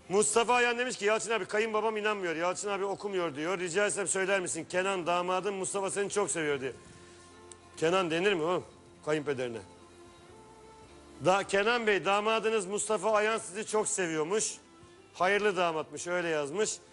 Mustafa Ayan demiş ki Yalçın abi kayınbabam inanmıyor. Yalçın abi okumuyor diyor. Rica etsem söyler misin? Kenan damadım Mustafa seni çok seviyor diyor. Kenan denir mi oğlum kayınpederine? Kenan Bey damadınız Mustafa Ayan sizi çok seviyormuş. Hayırlı damatmış öyle yazmış.